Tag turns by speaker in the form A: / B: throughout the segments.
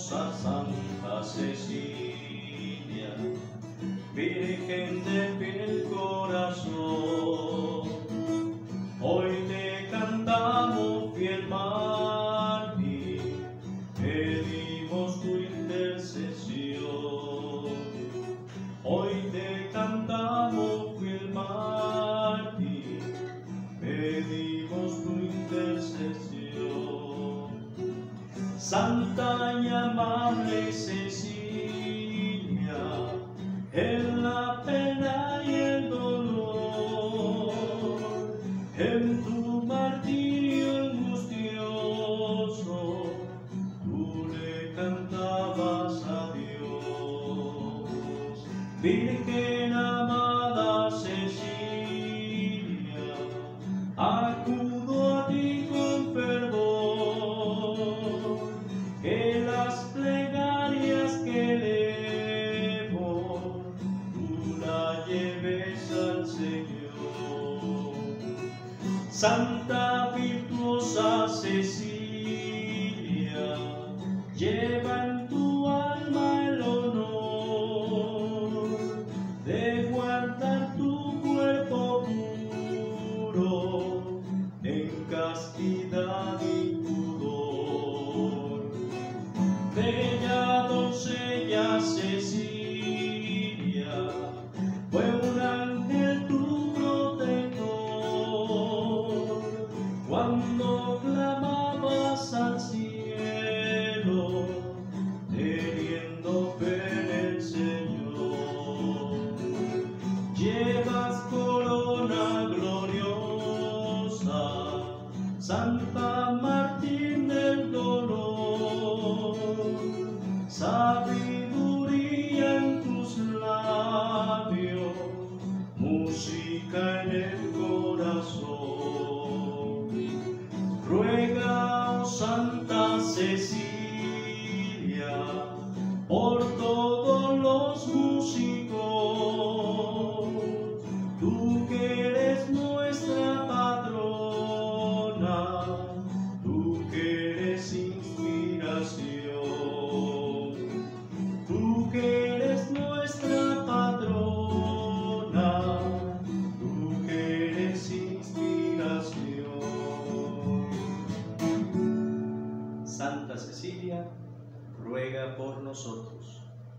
A: virtuosa Santa Cecilia, Virgen de fiel corazón, hoy te cantamos, fiel mártir, pedimos tu intercesión. Hoy te cantamos, fiel mártir, pedimos tu intercesión. Santa y amable Cecilia, en la pena y el dolor, en tu martirio angustioso, tú le cantabas a Dios. Virgen amada Cecilia, acudo a ti con perdón, que las plegarias que elevo, tú las lleves al Señor. Santa virtuosa Cecilia, lleva en tu alma el honor de guardar tu cuerpo puro en castidad y pudor. Bella doncella Cecilia, fue un ángel tu protector, cuando clamabas al cielo, teniendo fe en el Señor. Llevas corona gloriosa, Santa Martín del dolor, sabiduría en tus labios, música en el corazón. Ruega, oh Santa Cecilia, por todos los músicos, tú que eres nuestra patrona, tú que eres inspiración, tú que eres nuestra patrona, tú que eres inspiración. Santa Cecilia, ruega por nosotros.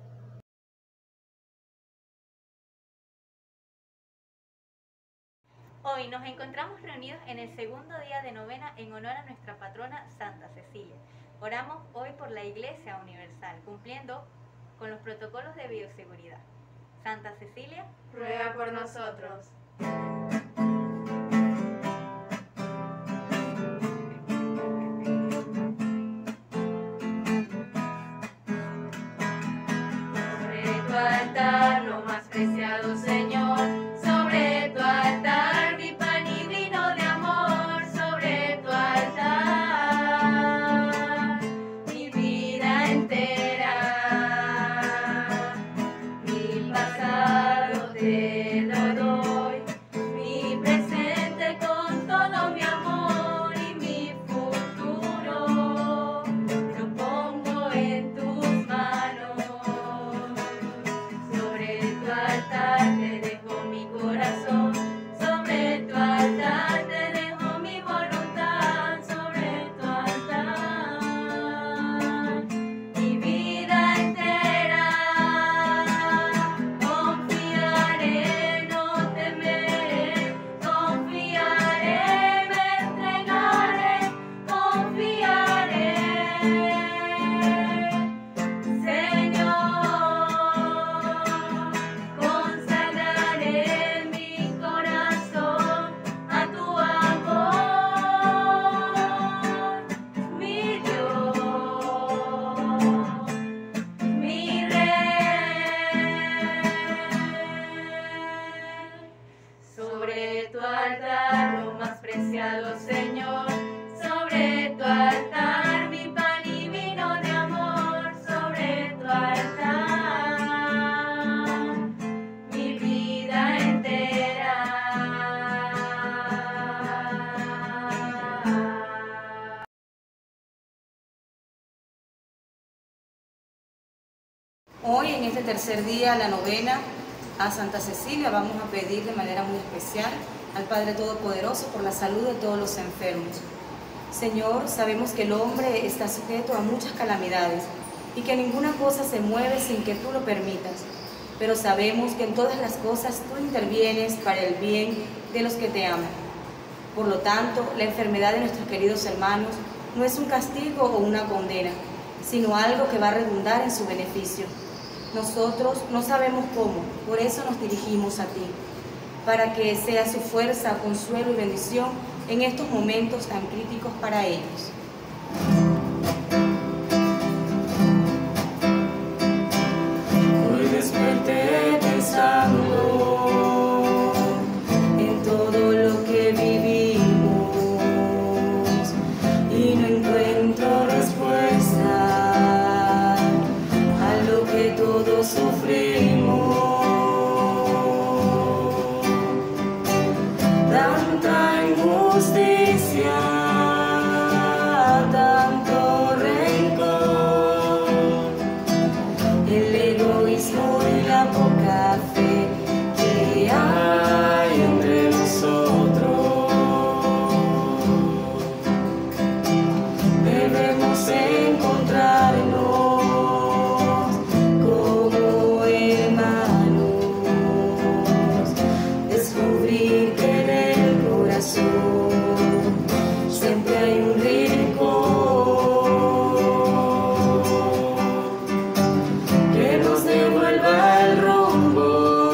B: Hoy nos encontramos reunidos en el segundo día de novena en honor a nuestra patrona Santa Cecilia. Oramos hoy por la Iglesia Universal, cumpliendo con los protocolos de bioseguridad. Santa Cecilia,
C: ruega por nosotros. Sobre tu altar, lo más preciado, Señor, sobre tu altar, mi pan y vino de amor, sobre tu altar, mi vida entera, mi pasado te lo doy, mi presente con todo mi amor y mi futuro lo pongo en tus manos. Sobre tu altar
D: este tercer día la novena a Santa Cecilia, vamos a pedir de manera muy especial al Padre Todopoderoso por la salud de todos los enfermos. Señor, sabemos que el hombre está sujeto a muchas calamidades y que ninguna cosa se mueve sin que tú lo permitas. Pero sabemos que en todas las cosas tú intervienes para el bien de los que te aman. Por lo tanto, la enfermedad de nuestros queridos hermanos no es un castigo o una condena, sino algo que va a redundar en su beneficio. Nosotros no sabemos cómo, por eso nos dirigimos a ti, para que sea su fuerza, consuelo y bendición en estos momentos tan críticos para ellos.
A: Hoy desperté pensando
D: En todo lo que vivimos y no encuentro respuesta a lo que todos sufrimos. Tanta injusticia, tanto rencor, el egoísmo y la poca fe que hay entre nosotros. Debemos encontrarnos como hermanos, descubrir que en el corazón siempre hay un rincón que nos devuelva el rumbo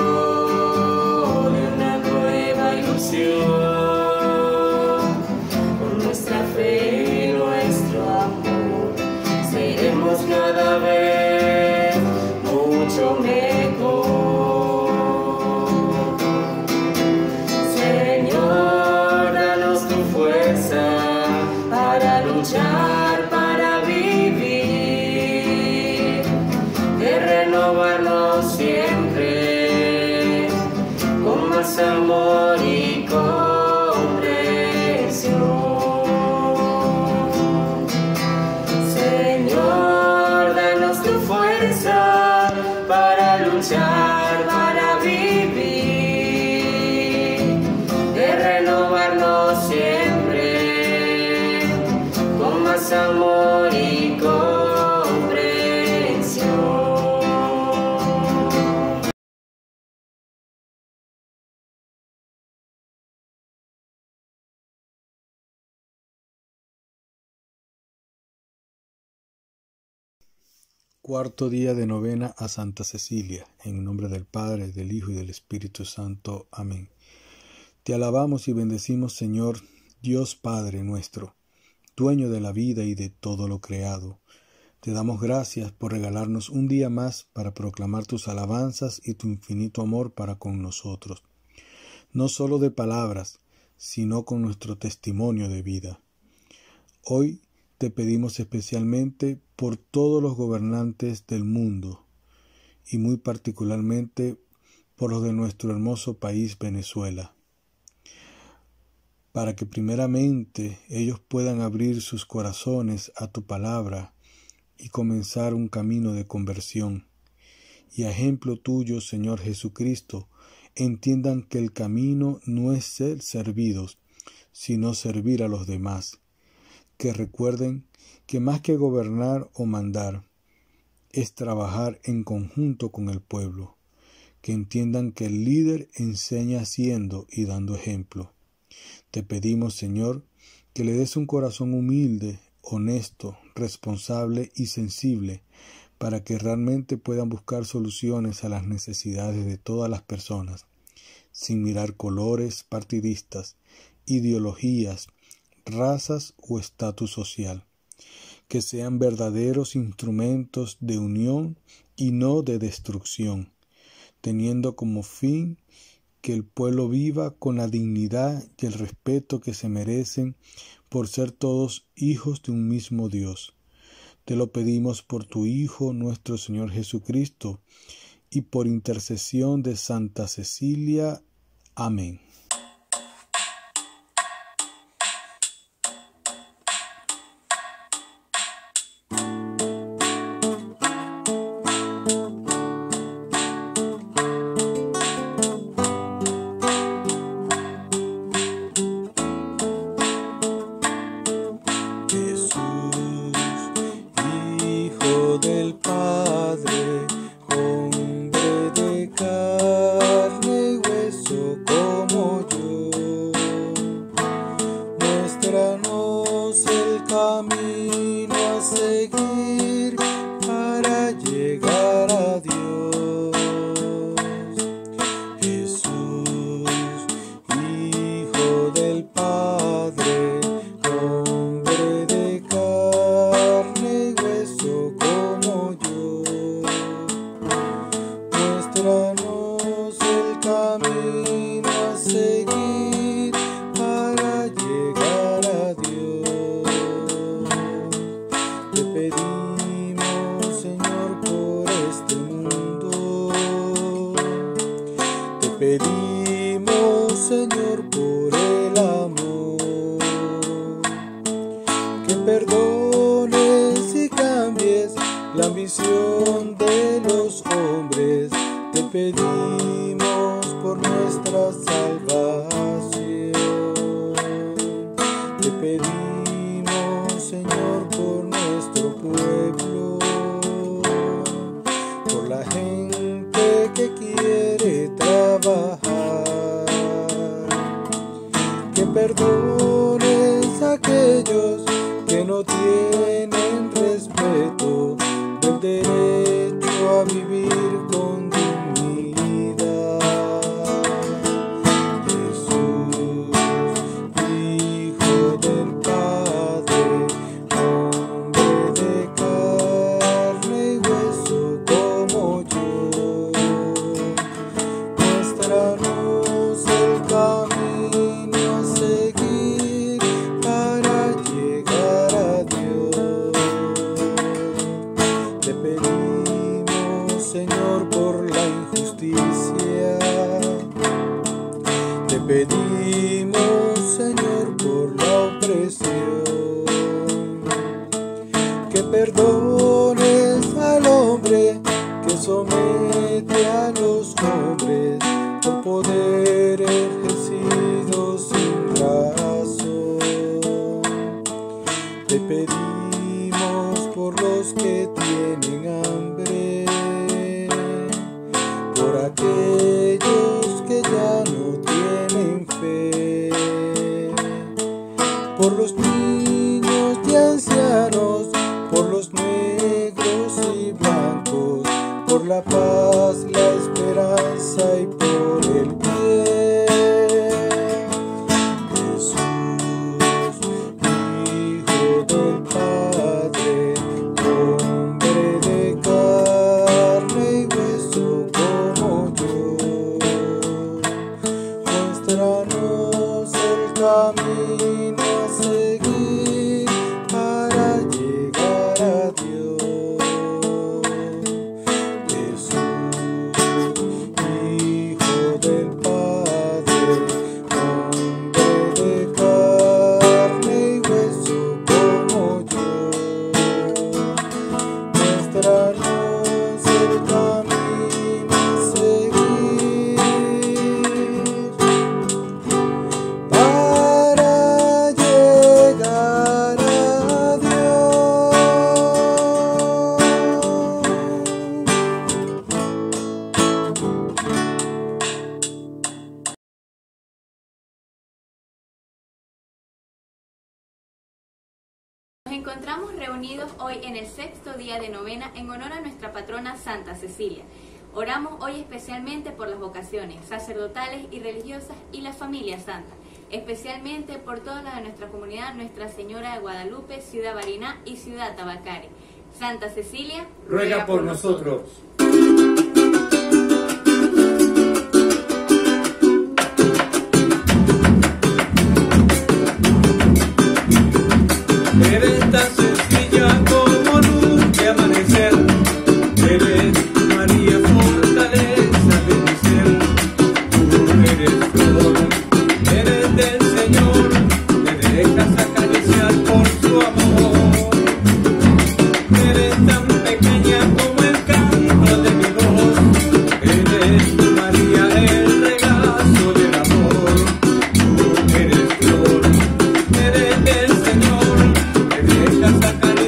D: de una nueva ilusión. Con nuestra fe y nuestro amor seremos cada vez mucho mejor. Señor, danos tu fuerza para luchar, para vivir, de renovarnos siempre con más amor y comprensión. Señor, danos tu fuerza para luchar, para vivir, de renovarnos siempre con más amor y comprensión.
E: Cuarto día de novena a Santa Cecilia, en nombre del Padre, del Hijo y del Espíritu Santo. Amén. Te alabamos y bendecimos, Señor, Dios Padre nuestro, dueño de la vida y de todo lo creado. Te damos gracias por regalarnos un día más para proclamar tus alabanzas y tu infinito amor para con nosotros, no solo de palabras, sino con nuestro testimonio de vida. Hoy te pedimos especialmente por todos los gobernantes del mundo y muy particularmente por los de nuestro hermoso país Venezuela, para que primeramente ellos puedan abrir sus corazones a tu palabra y comenzar un camino de conversión, y a ejemplo tuyo, Señor Jesucristo, entiendan que el camino no es ser servidos, sino servir a los demás, que recuerden que más que gobernar o mandar, es trabajar en conjunto con el pueblo, que entiendan que el líder enseña haciendo y dando ejemplo. Te pedimos, Señor, que le des un corazón humilde, honesto, responsable y sensible, para que realmente puedan buscar soluciones a las necesidades de todas las personas, sin mirar colores partidistas, ideologías, razas o estatus social, que sean verdaderos instrumentos de unión y no de destrucción, teniendo como fin que el pueblo viva con la dignidad y el respeto que se merecen por ser todos hijos de un mismo Dios. Te lo pedimos por tu Hijo, nuestro Señor Jesucristo, y por intercesión de Santa Cecilia. Amén. camino a seguir para llegar a Dios. Jesús, Hijo del Padre, hombre de carne y hueso como yo, muéstranos el camino a seguir para llegar a Dios. Te pedimos, Señor, por este mundo. Te pedimos, Señor, por el amor. Que perdones y cambies la ambición de los hombres. Te pedimos por nuestra salvación. Te pedimos, Señor, por nuestro pueblo, por la gente que quiere trabajar. Que perdones a aquellos que no tienen respeto del derecho a vivir con dignidad. Jesús, Hijo del Padre, hombre de carne y hueso como yo, muéstranos el camino a seguir para llegar a Dios. Te pedimos, Señor, por la injusticia. Te pedimos, Señor, por la opresión. Que perdones al hombre que somete a los hombres por poder ejercido sin razón. Te pedimos por los que tienen hambre, por aquellos que ya no tienen fe, por los niños y ancianos, por los negros y blancos, por la paz, la esperanza y por el bien. Jesús, Hijo del Padre, hombre de carne y hueso como yo, muéstranos el camino a seguir para llegar a Dios. Jesús, Hijo del Padre, hombre de carne y hueso como yo, muéstranos el camino a seguir para llegar a Dios.
B: Nos encontramos reunidos hoy en el 6º día de novena en honor a nuestra patrona Santa Cecilia. Oramos hoy especialmente por las vocaciones sacerdotales y religiosas y la familia santa, especialmente por toda la de nuestra comunidad Nuestra Señora de Guadalupe, Ciudad Bariná y Ciudad Tabacare. Santa Cecilia,
A: ruega por nosotros. Eres tan sencilla como luz de amanecer. Eres María, fortaleza de mi ser. Tú eres flor, eres del Señor. Te dejas acariciar por su amor. Eres tan pequeña como el canto de mi voz. Eres María, el regazo del amor. Tú eres flor, eres del Señor. Te dejas acariciar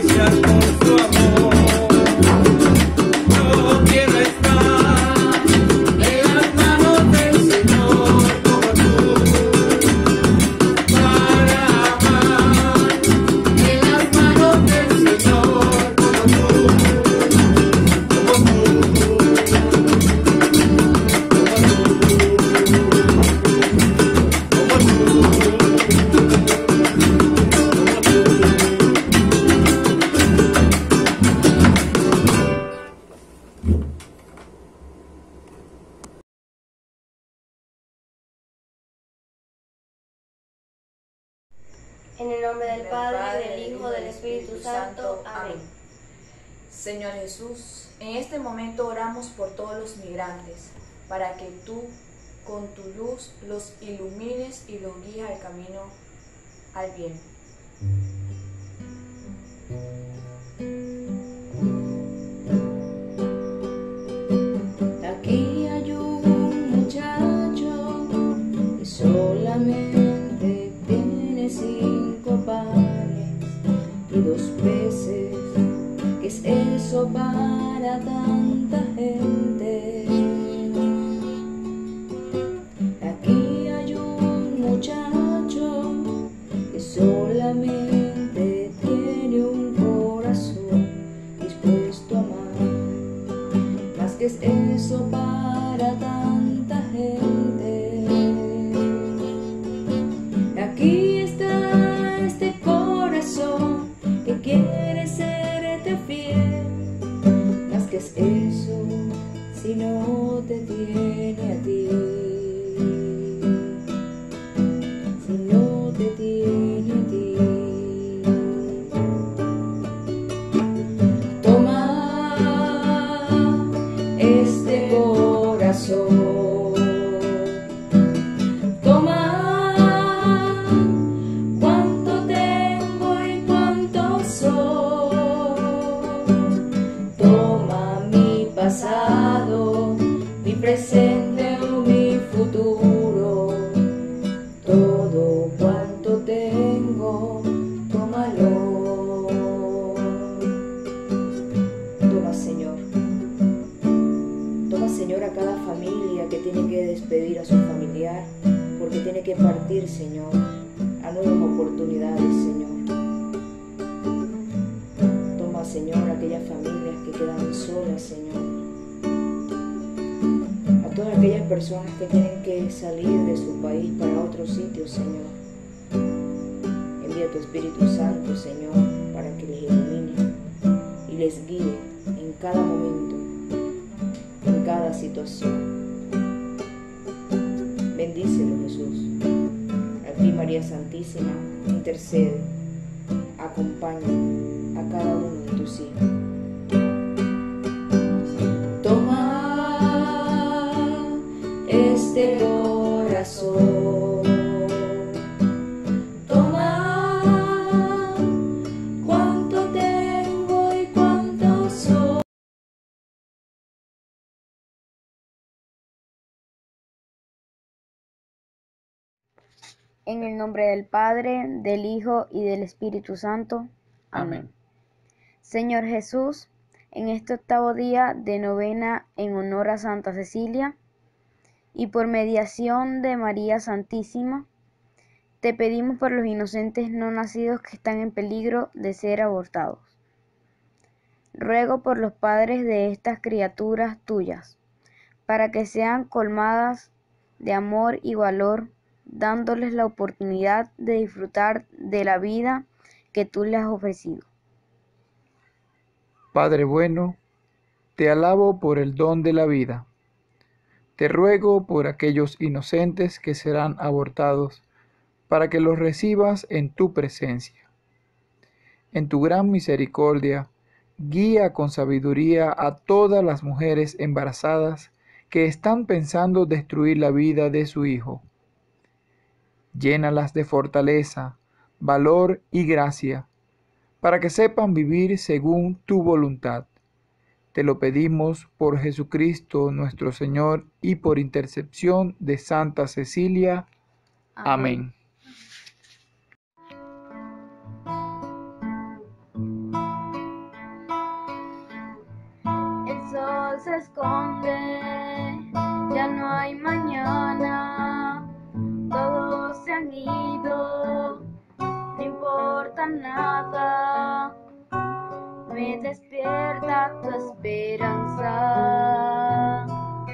F: En el nombre del Padre, del Hijo, del Espíritu Santo. Amén.
G: Señor Jesús, en este momento oramos por todos los migrantes, para que tú, con tu luz, los ilumines y los guíes al camino al bien.
H: Aquí hay un muchacho que solamente tiene 5 panes y 2 peces. ¿Qué es eso para tanta gente? Aquí hay un muchacho que solamente tiene un corazón dispuesto a amar. Más que es eso para tanta gente. Aquí está este corazón que quiere serte fiel. Más que es eso si no te tiene a ti. Si no te tiene a ti. Toma este corazón, toma cuánto tengo y cuánto soy. Toma mi pasado, mi presente o mi futuro, todo cuanto tengo, tómalo. Toma, Señor. Toma, Señor, a cada familia que tiene que despedir a su familiar, porque tiene que partir, Señor, a nuevas oportunidades, Señor. Toma, Señor, a aquellas familias que quedan solas, Señor. A todas aquellas personas que tienen que salir de su país para otro sitio, Señor. Envía tu Espíritu Santo, Señor, para que les ilumine y les guíe en cada momento, en cada situación. Bendícelo, Jesús. A ti, María Santísima, intercede, acompaña a cada uno de tus hijos. Toma este corazón, toma cuánto tengo y cuánto soy.
I: En el nombre del Padre, del Hijo y del Espíritu Santo. Amén. Señor Jesús, en este 8º día de novena en honor a Santa Cecilia y por mediación de María Santísima, te pedimos por los inocentes no nacidos que están en peligro de ser abortados. Ruego por los padres de estas criaturas tuyas, para que sean colmadas de amor y valor, dándoles la oportunidad de disfrutar de la vida que tú les has ofrecido.
J: Padre bueno, te alabo por el don de la vida. Te ruego por aquellos inocentes que serán abortados, para que los recibas en tu presencia. En tu gran misericordia, guía con sabiduría a todas las mujeres embarazadas que están pensando destruir la vida de su hijo. Llénalas de fortaleza, valor y gracia, para que sepan vivir según tu voluntad. Te lo pedimos por Jesucristo nuestro Señor y por intercesión de Santa Cecilia. Amén.
I: El sol se esconde, ya no hay mañana, todos se han ido, no importa nada, me despierta tu esperanza.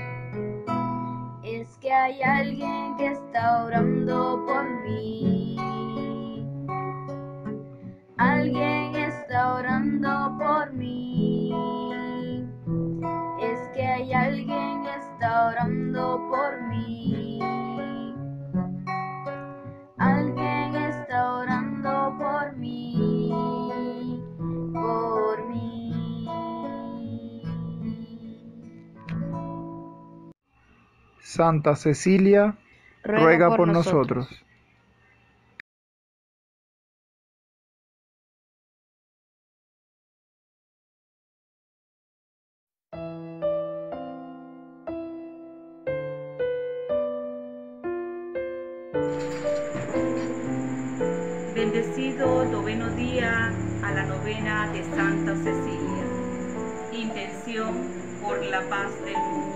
I: Es que hay alguien que está orando por mí, alguien está orando por mí. Es que hay alguien que está orando por mí. Alguien está orando
J: Santa Cecilia, ruega por nosotros.
K: Bendecido noveno día a la novena de Santa Cecilia. Intención por la paz del mundo.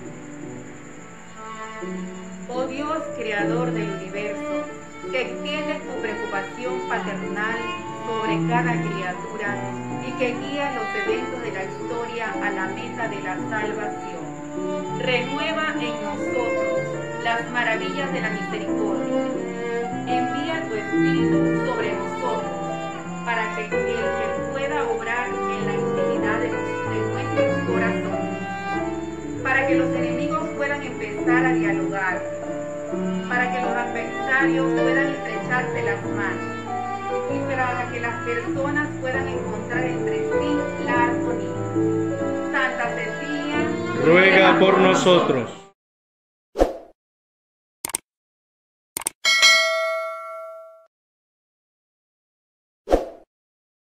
K: Oh Dios, creador del universo, que extiendes tu preocupación paternal sobre cada criatura y que guías los eventos de la historia a la meta de la salvación. Renueva en nosotros las maravillas de la misericordia. Envía tu Espíritu sobre nosotros, para que el que pueda obrar en la intimidad de nuestros corazones, para que los enemigos puedan empezar a dialogar, para que los adversarios puedan estrecharse las manos, y para que las personas puedan encontrar entre sí la armonía. Santa Cecilia,
L: ruega por nosotros.